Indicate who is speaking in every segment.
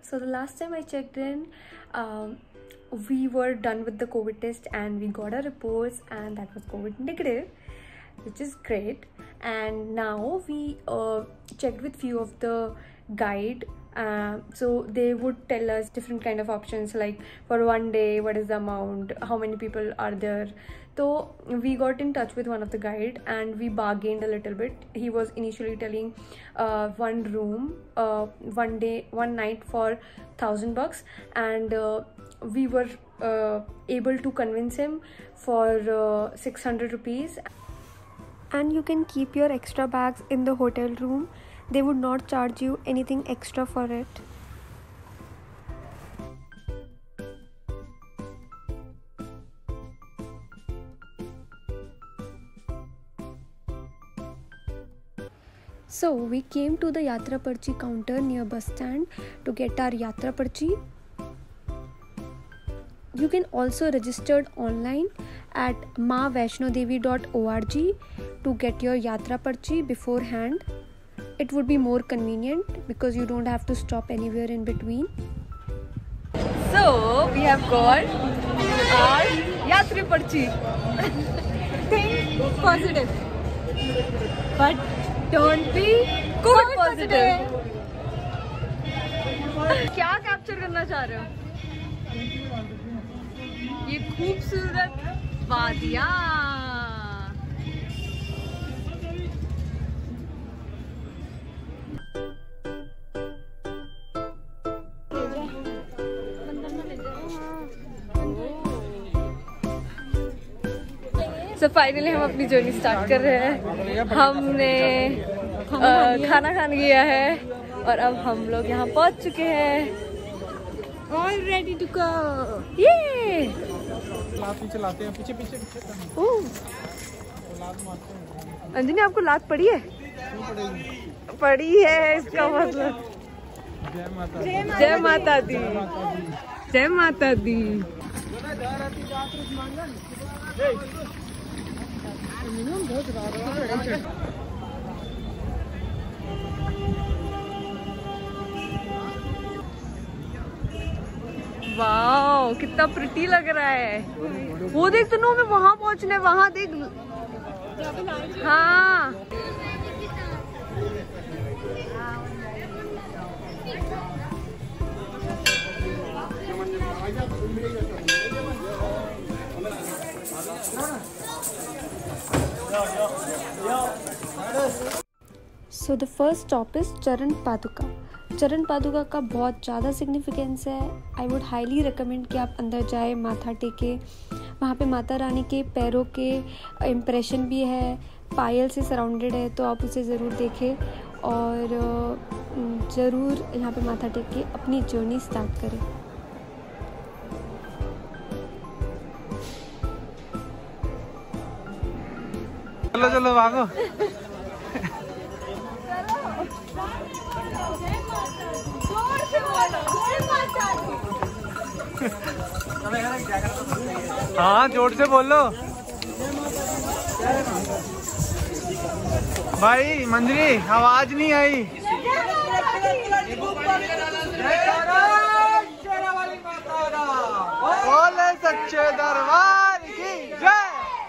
Speaker 1: So the last time I checked in, we were done with the COVID test and we got our reports, and that was COVID negative, which is great. And now we checked with few of the guide, so they would tell us different kind of options, like for one day what is the amount, how many people are there. So we got in touch with one of the guide and we bargained a little bit. He was initially telling one room, one night for $1,000, and we were able to convince him for 600 rupees. And you can keep your extra bags in the hotel room. They would not charge you anything extra for it. So we came to the Yatra Parchi counter near bus stand to get our Yatra Parchi. You can also register online at mavaishnodevi.org to get your Yatra Parchi beforehand. It would be more convenient because you don't have to stop anywhere in between. So we have got our Yatra Parchi. Think positive, but don't be COVID positive. क्या capture करना चाह रहे हो? ये खूबसूरत वादियाँ। So finally हम अपनी जर्नी स्टार्ट कर रहे हैं। हमने खाना खाने गया है और अब हम लोग यहाँ पहुँच चुके हैं। All ready to go. ये चलाते हैं पीछे पीछे अंजनी, आपको लात पड़ी है? पड़ी है, इसका मतलब जय माता दी, जय माता दी। वाओ, कितना प्रिटी लग रहा है। वो देख तनु, हमें वहां पहुंचना है, वहां देख। हाँ So the first stop is चरण पादुका। चरण पादुका का बहुत ज़्यादा सिग्निफिकेंस है। आई वुड हाईली रिकमेंड कि आप अंदर जाए, माथा टेके। वहाँ पे माता रानी के पैरों के इम्प्रेशन भी है, पायल से सराउंडेड है, तो आप उसे ज़रूर देखें और ज़रूर यहाँ पे माथा टेक के अपनी जर्नी स्टार्ट करें।
Speaker 2: चलो चलो भागो। हाँ, जोर से बोलो भाई। मंजरी, आवाज नहीं आई। बोले सच्चे दरबार की जय।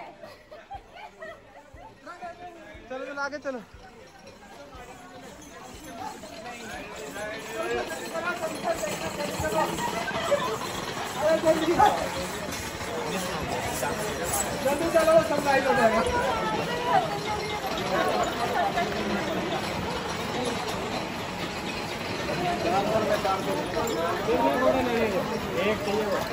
Speaker 2: चलो चलो आगे चलो। जल्दी चलो, सब लाइट हो जाएगा। एक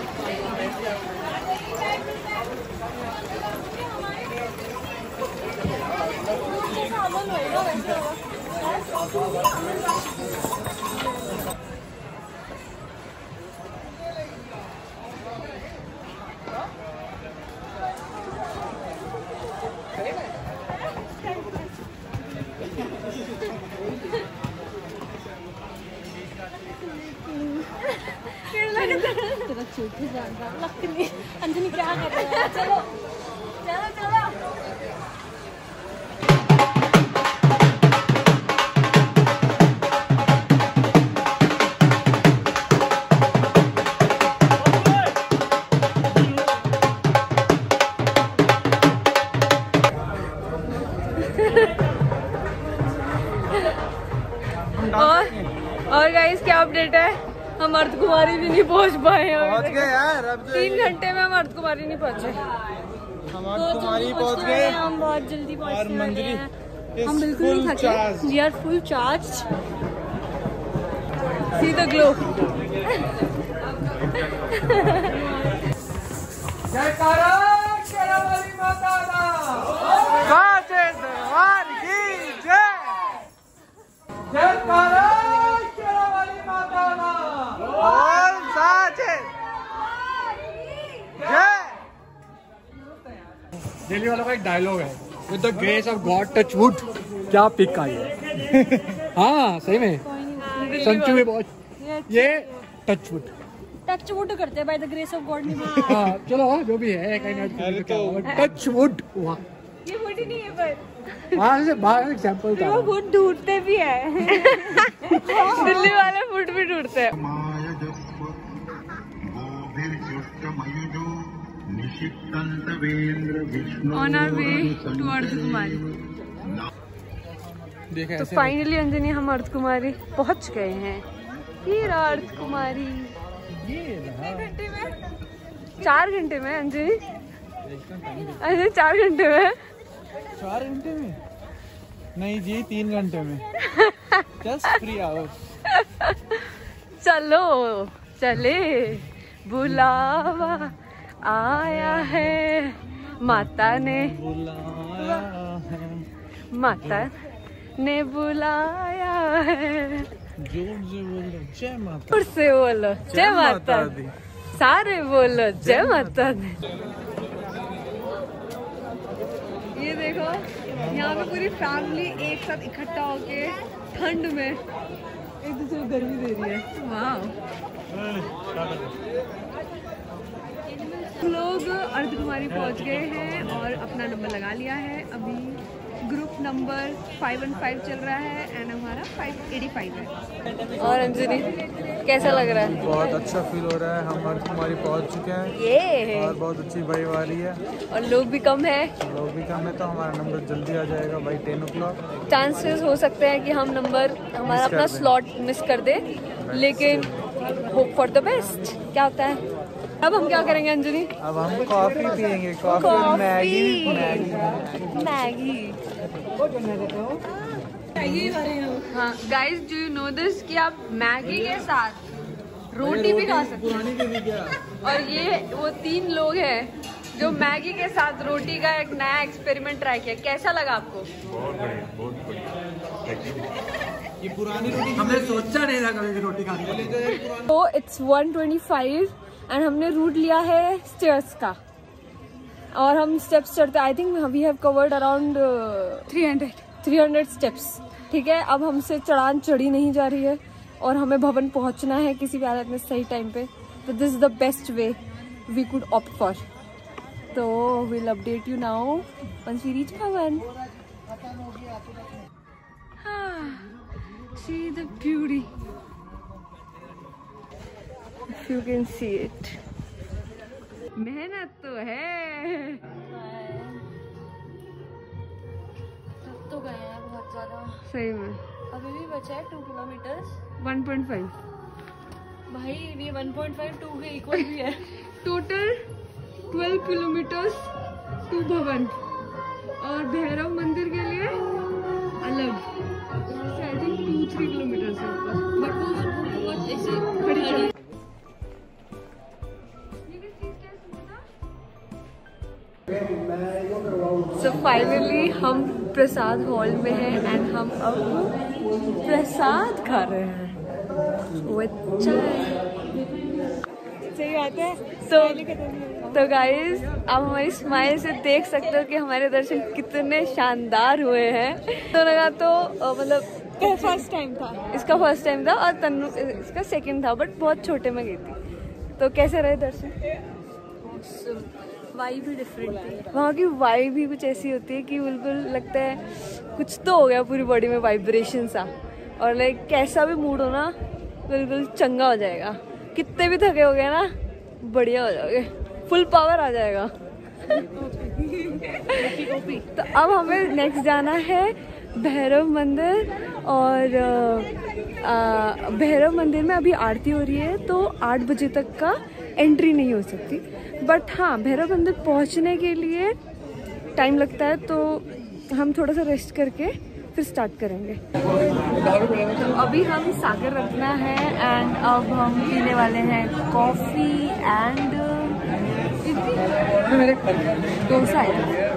Speaker 1: अंजनी क्या कर रहे हैं? चलो चलो चलो। और गाइस क्या अपडेट है, हम अर्धकुमारी भी नहीं पहुंच पाए।
Speaker 2: पहुंच गए यार, अब
Speaker 1: 3 घंटे में हम अर्धकुमारी नहीं पहुंचे।
Speaker 2: हम अर्धकुमारी पहुंच गए,
Speaker 1: हम बहुत जल्दी
Speaker 2: और
Speaker 1: पहुंचने वाले
Speaker 2: मंदिर
Speaker 1: हैं। हम बिल्कुल नहीं थके, we are full charge. See the glow.
Speaker 2: जयकारा शेरावाली माता दा, साचे दरबार की जय। जयकारा शेरावाली माता दा, और साचे जय।
Speaker 3: दिल्ली वालों का एक डायलॉग है, with the grace of God touch wood. क्या पिक आई है। हाँ सही में संचू में बहुत ये टच वुड
Speaker 1: करते हैं by the grace of God.
Speaker 3: हाँ चलो जो भी है टच वुड।
Speaker 1: ये वुड ही नहीं है पर
Speaker 3: वहाँ से बाहर एग्जाम्पल था,
Speaker 1: वो वुड ढूंढते भी है। दिल्ली वाले वुड भी ढूंढते हैं। On our way to Ardhkumari. तो फाइनली अंजनी हम अर्धकुमारी पहुंच गए हैं। फिर अर्धकुमारी 4 घंटे में अंजनी, अरे 4 घंटे में
Speaker 2: 4 घंटे में नहीं जी, 3 घंटे में। Just 3 hours.
Speaker 1: चलो चले, बुलावा आया है, माता ने बुलाया है।
Speaker 2: जोर से बोलो जय माता,
Speaker 1: जोर से बोलो जय माता दी, सारे बोलो जय माता दी। ये देखो यहाँ पे पूरी फैमिली एक साथ इकट्ठा होके ठंड में एक दूसरे को गर्मी दे रही है। वाह। लोग अर्धकुमारी पहुंच गए हैं और अपना नंबर लगा लिया है। अभी ग्रुप नंबर 515 चल रहा है एंड हमारा 585 है। और अंजनी कैसा लग रहा है?
Speaker 2: बहुत अच्छा फील हो रहा है। हम अर्धकुमारी पहुंच चुके हैं
Speaker 1: ये
Speaker 2: और बहुत अच्छी वाइब आ रही है,
Speaker 1: और लोग भी कम है।
Speaker 2: लोग भी कम है, तो हमारा नंबर जल्दी आ जाएगा भाई 10 o'clock।
Speaker 1: चांसेस हो सकते हैं कि हम हमारा अपना स्लॉट मिस कर दे, लेकिन होप फॉर द बेस्ट। क्या होता है? अब हम क्या करेंगे अंजनी?
Speaker 2: अब हम कॉफी पियेंगे, कॉफी और मैगी।
Speaker 1: हाँ guys, do you know this कि आप मैगी के साथ रोटी भी खा सकते हैं। और ये वो 3 लोग हैं जो मैगी के साथ रोटी का एक नया एक्सपेरिमेंट ट्राई किया। कैसा लगा आपको?
Speaker 3: ये पुरानी रोटी हमने सोचा नहीं था कभी रोटी खाने के लिए।
Speaker 1: तो इट्स 125 एंड हमने रूट लिया है स्टेयर्स का, और हम स्टेप्स चढ़ते। I think we have covered around 300 steps. ठीक है, अब हमसे चढ़ान चढ़ी नहीं जा रही है और हमें भवन पहुंचना है किसी भी हालत में सही टाइम पे। तो this is the best way we could opt for. तो will update you now once we reach Bhawan. See the beauty. If you can see it. मेहनत तो है।
Speaker 4: थक तो गए हैं बहुत ज्यादा।
Speaker 1: सही में।
Speaker 4: अभी भी बचा है 2 किलोमीटर्स।
Speaker 1: 1.5
Speaker 4: भाई ये 1.5 2 के इक्वल भी है।
Speaker 1: टोटल 12 किलोमीटर्स टू भवन, और भैरव मंदिर के लिए अलग आई थिंक 2-3 किलोमीटर से ऊपर।
Speaker 4: बट वो बहुत ऐसे
Speaker 1: खड़ी चढ़ाई। So finally हम प्रसाद हॉल में हैं एंड हम अब प्रसाद खा रहे हैं with चाय। सही बात है। तो गाइस, आप हमारी स्माइल से देख सकते हो कि हमारे दर्शन कितने शानदार हुए हैं। दोनों का तो मतलब फर्स्ट टाइम था, इसका फर्स्ट टाइम था और तन्नू इसका सेकंड था, बट बहुत छोटे में गई थी। तो कैसे रहे दर्शन? वाइब भी डिफरेंट थी। वहाँ की वाइब भी कुछ ऐसी होती है कि बिल्कुल लगता है कुछ तो हो गया पूरी बॉडी में, वाइब्रेशन सा। और लाइक कैसा भी मूड हो ना, बिल्कुल चंगा हो जाएगा। कितने भी थके हो गए ना, बढ़िया हो जाओगे, फुल पावर आ जाएगा। तो अब हमें नेक्स्ट जाना है भैरव मंदिर और भैरव मंदिर में अभी आरती हो रही है तो 8 बजे तक का एंट्री नहीं हो सकती, बट हाँ भैरव मंदिर पहुंचने के लिए टाइम लगता है, तो हम थोड़ा सा रेस्ट करके फिर स्टार्ट करेंगे। तो अभी हम सागर रत्ना है एंड अब हम पीने वाले हैं कॉफ़ी एंड डोसा है।